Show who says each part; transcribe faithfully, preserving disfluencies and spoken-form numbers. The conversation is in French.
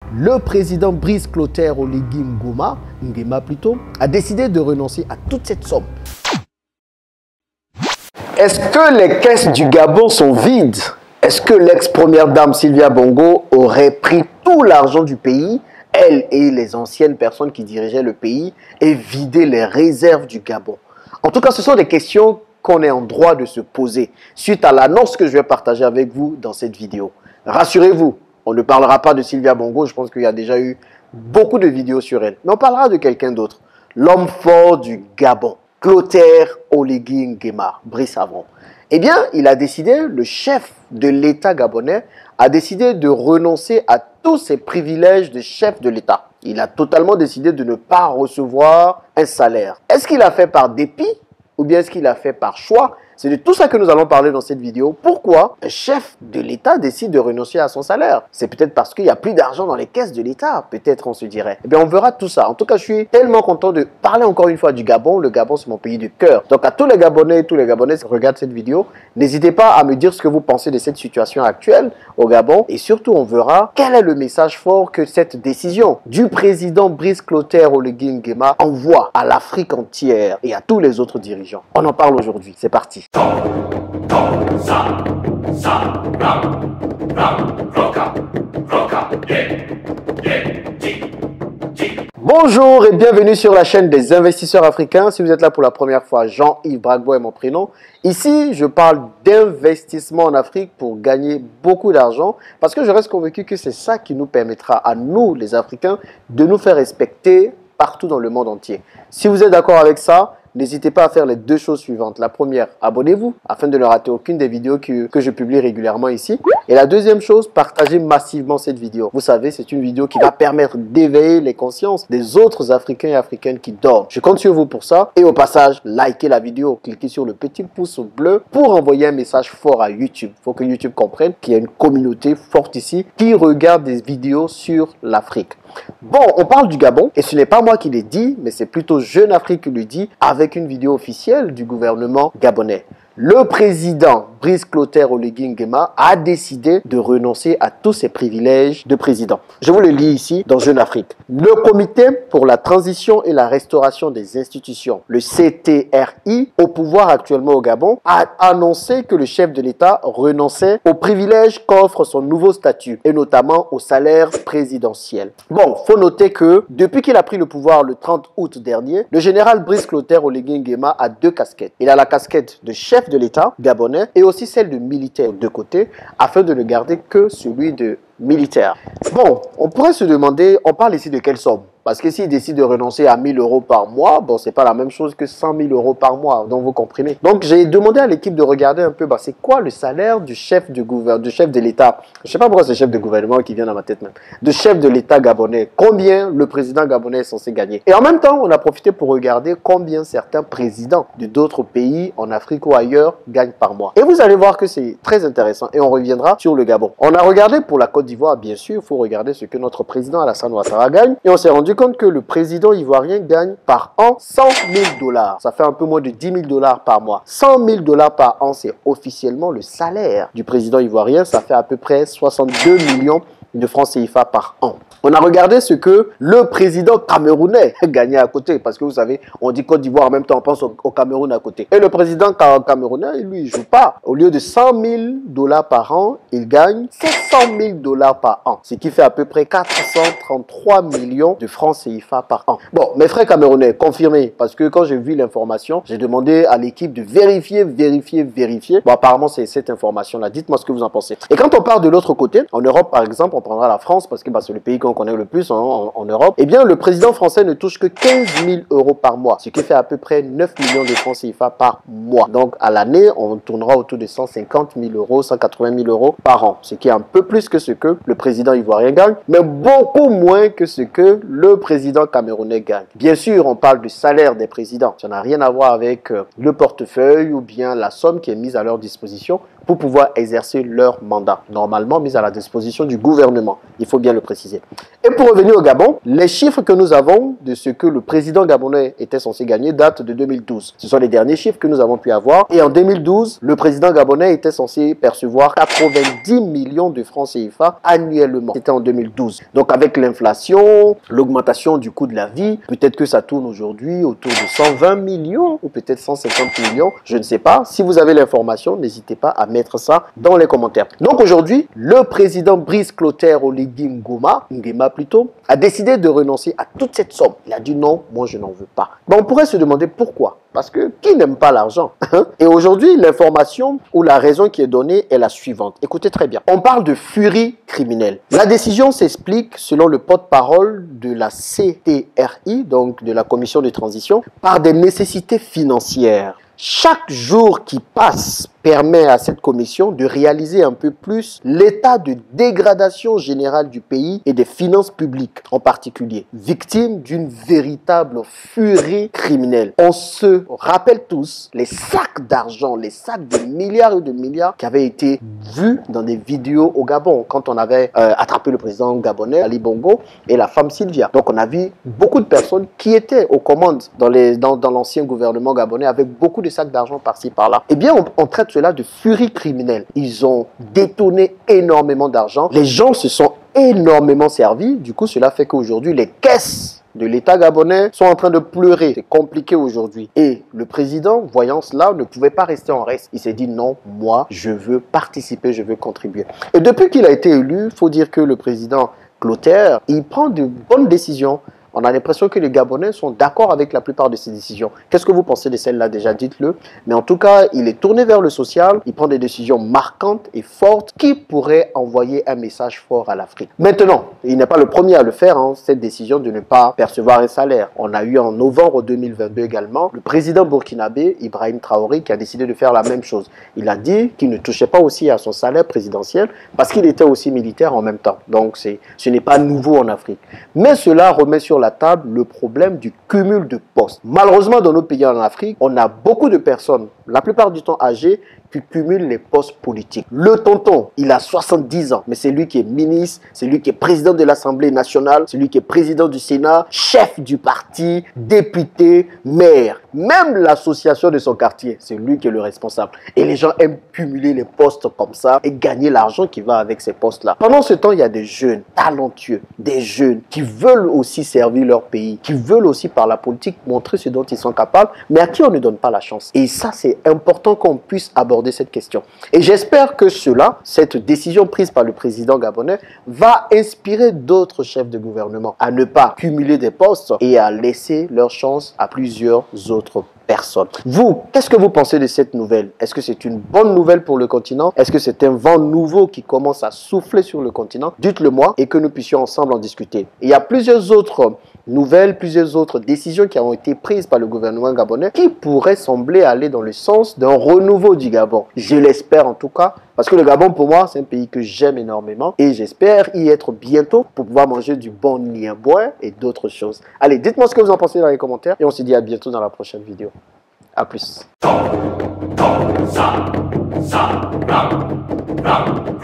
Speaker 1: le président Brice Clotaire Oligui Nguema, Nguema plutôt, a décidé de renoncer à toute cette somme. Est-ce que les caisses du Gabon sont vides? Est-ce que l'ex-première dame Sylvia Bongo aurait pris tout l'argent du pays, elle et les anciennes personnes qui dirigeaient le pays, et vidé les réserves du Gabon? En tout cas, ce sont des questions qu'on est en droit de se poser suite à l'annonce que je vais partager avec vous dans cette vidéo. Rassurez-vous, on ne parlera pas de Sylvia Bongo, je pense qu'il y a déjà eu beaucoup de vidéos sur elle. Mais on parlera de quelqu'un d'autre, l'homme fort du Gabon, Clotaire Oligui Nguema, Brice Avron. Eh bien, il a décidé, le chef de l'État gabonais a décidé de renoncer à tous ses privilèges de chef de l'État. Il a totalement décidé de ne pas recevoir un salaire. Est-ce qu'il a fait par dépit ou bien est-ce qu'il a fait par choix? C'est de tout ça que nous allons parler dans cette vidéo. Pourquoi un chef de l'État décide de renoncer à son salaire? C'est peut-être parce qu'il n'y a plus d'argent dans les caisses de l'État, peut-être on se dirait. Eh bien, on verra tout ça. En tout cas, je suis tellement content de parler encore une fois du Gabon. Le Gabon, c'est mon pays de cœur. Donc, à tous les Gabonais et tous les Gabonais qui regardent cette vidéo, n'hésitez pas à me dire ce que vous pensez de cette situation actuelle au Gabon. Et surtout, on verra quel est le message fort que cette décision du président Brice Clotaire Oligui Nguema envoie à l'Afrique entière et à tous les autres dirigeants. On en parle aujourd'hui. C'est parti. Bonjour et bienvenue sur la chaîne des investisseurs africains. Si vous êtes là pour la première fois, Jean-Yves Bragbo est mon prénom. Ici, je parle d'investissement en Afrique pour gagner beaucoup d'argent parce que je reste convaincu que c'est ça qui nous permettra à nous, les Africains, de nous faire respecter partout dans le monde entier. Si vous êtes d'accord avec ça, n'hésitez pas à faire les deux choses suivantes. La première, abonnez-vous afin de ne rater aucune des vidéos que, que je publie régulièrement ici. Et la deuxième chose, partagez massivement cette vidéo. Vous savez, c'est une vidéo qui va permettre d'éveiller les consciences des autres Africains et Africaines qui dorment. Je compte sur vous pour ça. Et au passage, likez la vidéo, cliquez sur le petit pouce bleu pour envoyer un message fort à YouTube. Il faut que YouTube comprenne qu'il y a une communauté forte ici qui regarde des vidéos sur l'Afrique. Bon, on parle du Gabon et ce n'est pas moi qui l'ai dit, mais c'est plutôt Jeune Afrique qui le dit avec une vidéo officielle du gouvernement gabonais. Le président Brice Clotaire Oligui Nguema a décidé de renoncer à tous ses privilèges de président. Je vous le lis ici dans Jeune Afrique. Le comité pour la transition et la restauration des institutions, le C T R I, au pouvoir actuellement au Gabon, a annoncé que le chef de l'État renonçait aux privilèges qu'offre son nouveau statut et notamment au salaire présidentiel. Bon, faut noter que depuis qu'il a pris le pouvoir le trente août dernier, le général Brice Clotaire Oligui Nguema a deux casquettes. Il a la casquette de chef de l'État gabonais et aussi celle de militaire de côté afin de ne garder que celui de militaire. Bon, on pourrait se demander, on parle ici de quelle somme? Parce que s'il décide de renoncer à mille euros par mois, bon, c'est pas la même chose que cent mille euros par mois, donc vous comprenez. Donc, j'ai demandé à l'équipe de regarder un peu, bah, c'est quoi le salaire du chef du gouvernement, du chef de l'État? Je sais pas pourquoi c'est chef de gouvernement qui vient dans ma tête même. De chef de l'État gabonais. Combien le président gabonais est censé gagner? Et en même temps, on a profité pour regarder combien certains présidents de d'autres pays, en Afrique ou ailleurs, gagnent par mois. Et vous allez voir que c'est très intéressant. Et on reviendra sur le Gabon. On a regardé pour la Côte d'Ivoire, bien sûr, il faut regarder ce que notre président Alassane Ouattara gagne. Et on s'est rendu compte que le président ivoirien gagne par an cent mille dollars. Ça fait un peu moins de dix mille dollars par mois. cent mille dollars par an, c'est officiellement le salaire du président ivoirien. Ça fait à peu près soixante-deux millions de francs C F A par an. On a regardé ce que le président camerounais gagnait à côté. Parce que vous savez, on dit Côte d'Ivoire, en même temps on pense au, au Cameroun à côté. Et le président camerounais, lui, il joue pas. Au lieu de cent mille dollars par an, il gagne sept cent mille dollars par an. Ce qui fait à peu près quatre cent trente-trois millions de francs C F A par an. Bon, mes frères camerounais, confirmez. Parce que quand j'ai vu l'information, j'ai demandé à l'équipe de vérifier, vérifier, vérifier. Bon, apparemment, c'est cette information-là. Dites-moi ce que vous en pensez. Et quand on part de l'autre côté, en Europe, par exemple, on prendra la France parce que bah, c'est le pays qu'on connaît le plus en, en, en Europe. Eh bien, le président français ne touche que quinze mille euros par mois, ce qui fait à peu près neuf millions de francs C F A par mois. Donc, à l'année, on tournera autour de cent cinquante mille euros, cent quatre-vingt mille euros par an, ce qui est un peu plus que ce que le président ivoirien gagne, mais beaucoup moins que ce que le président camerounais gagne. Bien sûr, on parle du salaire des présidents. Ça n'a rien à voir avec euh, le portefeuille ou bien la somme qui est mise à leur disposition pour pouvoir exercer leur mandat, normalement mise à la disposition du gouvernement. gouvernement. Il faut bien le préciser. Et pour revenir au Gabon, les chiffres que nous avons de ce que le président gabonais était censé gagner datent de deux mille douze. Ce sont les derniers chiffres que nous avons pu avoir. Et en deux mille douze, le président gabonais était censé percevoir quatre-vingt-dix millions de francs C F A annuellement. C'était en deux mille douze. Donc avec l'inflation, l'augmentation du coût de la vie, peut-être que ça tourne aujourd'hui autour de cent vingt millions ou peut-être cent cinquante millions. Je ne sais pas. Si vous avez l'information, n'hésitez pas à mettre ça dans les commentaires. Donc aujourd'hui, le président Brice Clotaire Oligui Nguema, Nguema plutôt, a décidé de renoncer à toute cette somme. Il a dit non, moi je n'en veux pas. Ben, on pourrait se demander pourquoi. Parce que qui n'aime pas l'argent? Et aujourd'hui, l'information ou la raison qui est donnée est la suivante. Écoutez très bien. On parle de furie criminelle. La décision s'explique, selon le porte-parole de la C T R I, donc de la Commission de transition, par des nécessités financières. Chaque jour qui passe permet à cette commission de réaliser un peu plus l'état de dégradation générale du pays et des finances publiques en particulier, victime d'une véritable furie criminelle. On se rappelle tous les sacs d'argent, les sacs de milliards et de milliards qui avaient été vus dans des vidéos au Gabon quand on avait euh, attrapé le président gabonais Ali Bongo et la femme Sylvia. Donc on a vu beaucoup de personnes qui étaient aux commandes dans les dans, dans l'ancien gouvernement gabonais avec beaucoup de sacs d'argent par-ci par-là. Eh bien, on, on traite cela de furie criminelle. Ils ont détourné énormément d'argent. Les gens se sont énormément servis. Du coup, cela fait qu'aujourd'hui, les caisses de l'État gabonais sont en train de pleurer. C'est compliqué aujourd'hui. Et le président, voyant cela, ne pouvait pas rester en reste. Il s'est dit non, moi, je veux participer, je veux contribuer. Et depuis qu'il a été élu, il faut dire que le président Clotaire, il prend de bonnes décisions. On a l'impression que les Gabonais sont d'accord avec la plupart de ces décisions. Qu'est-ce que vous pensez de celle-là déjà? Dites-le. Mais en tout cas, il est tourné vers le social. Il prend des décisions marquantes et fortes qui pourraient envoyer un message fort à l'Afrique. Maintenant, il n'est pas le premier à le faire, hein, cette décision de ne pas percevoir un salaire. On a eu en novembre deux mille vingt-deux également le président burkinabé, Ibrahim Traoré, qui a décidé de faire la même chose. Il a dit qu'il ne touchait pas aussi à son salaire présidentiel parce qu'il était aussi militaire en même temps. Donc, ce n'est pas nouveau en Afrique. Mais cela remet sur la table le problème du cumul de postes. Malheureusement, dans nos pays en Afrique, on a beaucoup de personnes, la plupart du temps âgées, qui cumulent les postes politiques. Le tonton, il a soixante-dix ans, mais c'est lui qui est ministre, c'est lui qui est président de l'Assemblée nationale, c'est lui qui est président du Sénat, chef du parti, député, maire. Même l'association de son quartier, c'est lui qui est le responsable. Et les gens aiment cumuler les postes comme ça et gagner l'argent qui va avec ces postes-là. Pendant ce temps, il y a des jeunes talentueux, des jeunes qui veulent aussi servir leur pays, qui veulent aussi par la politique montrer ce dont ils sont capables, mais à qui on ne donne pas la chance. Et ça, c'est important qu'on puisse aborder cette question. Et j'espère que cela, cette décision prise par le président gabonais, va inspirer d'autres chefs de gouvernement à ne pas cumuler des postes et à laisser leur chance à plusieurs autres personnes. Vous, qu'est-ce que vous pensez de cette nouvelle? Est-ce que c'est une bonne nouvelle pour le continent? Est-ce que c'est un vent nouveau qui commence à souffler sur le continent? Dites-le moi et que nous puissions ensemble en discuter. Et il y a plusieurs autres nouvelles, plusieurs autres décisions qui ont été prises par le gouvernement gabonais qui pourraient sembler aller dans le sens d'un renouveau du Gabon. Je l'espère en tout cas, parce que le Gabon pour moi c'est un pays que j'aime énormément et j'espère y être bientôt pour pouvoir manger du bon niambois et d'autres choses. Allez, dites-moi ce que vous en pensez dans les commentaires et on se dit à bientôt dans la prochaine vidéo. A plus.